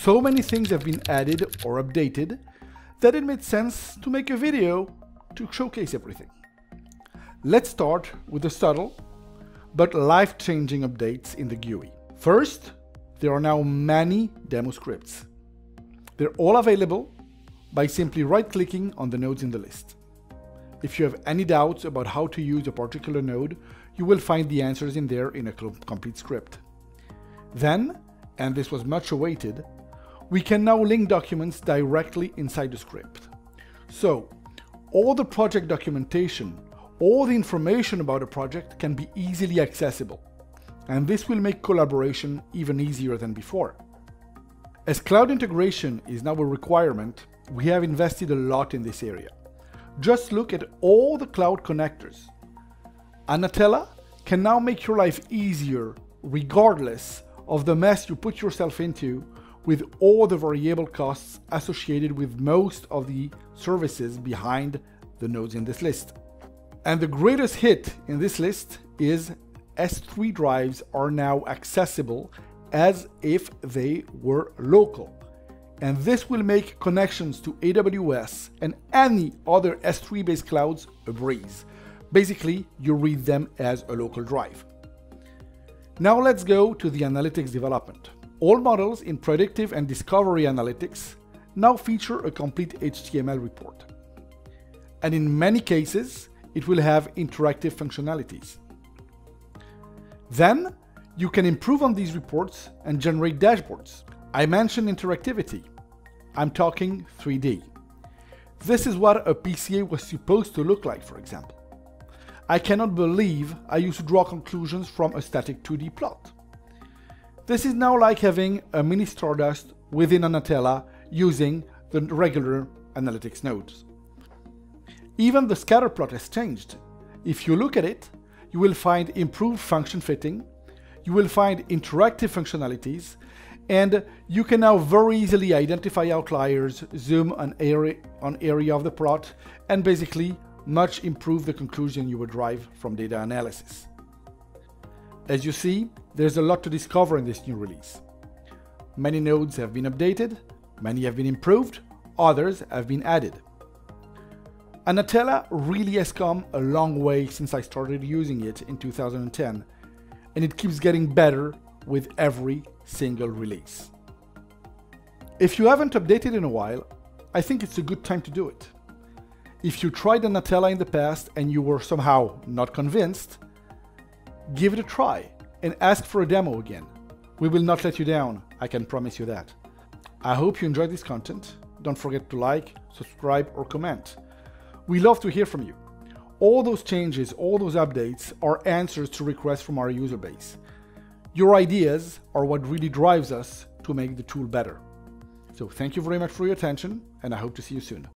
So many things have been added or updated that it made sense to make a video to showcase everything. Let's start with the subtle but life-changing updates in the GUI. First, there are now many demo scripts. They're all available by simply right-clicking on the nodes in the list. If you have any doubts about how to use a particular node, you will find the answers in there in a complete script. Then, and this was much awaited, we can now link documents directly inside the script. So, all the project documentation, all the information about a project can be easily accessible, and this will make collaboration even easier than before. As cloud integration is now a requirement, we have invested a lot in this area. Just look at all the cloud connectors. Anatella can now make your life easier regardless of the mess you put yourself into with all the variable costs associated with most of the services behind the nodes in this list. And the greatest hit in this list is S3 drives are now accessible as if they were local. And this will make connections to AWS and any other S3 based clouds a breeze. Basically, you read them as a local drive. Now let's go to the analytics development. All models in predictive and discovery analytics now feature a complete HTML report. And in many cases, it will have interactive functionalities. Then, you can improve on these reports and generate dashboards. I mentioned interactivity. I'm talking 3D. This is what a PCA was supposed to look like, for example. I cannot believe I used to draw conclusions from a static 2D plot. This is now like having a mini Stardust within Anatella using the regular analytics nodes. Even the scatter plot has changed. If you look at it, you will find improved function fitting, you will find interactive functionalities, and you can now very easily identify outliers, zoom on area of the plot, and basically much improve the conclusion you would derive from data analysis. As you see, there's a lot to discover in this new release. Many nodes have been updated, many have been improved, others have been added. Anatella really has come a long way since I started using it in 2010, and it keeps getting better with every single release. If you haven't updated in a while, I think it's a good time to do it. If you tried Anatella in the past and you were somehow not convinced, give it a try and ask for a demo again. We will not let you down, I can promise you that. I hope you enjoyed this content. Don't forget to like, subscribe, or comment. We love to hear from you. All those changes, all those updates are answers to requests from our user base. Your ideas are what really drives us to make the tool better. So thank you very much for your attention, and I hope to see you soon.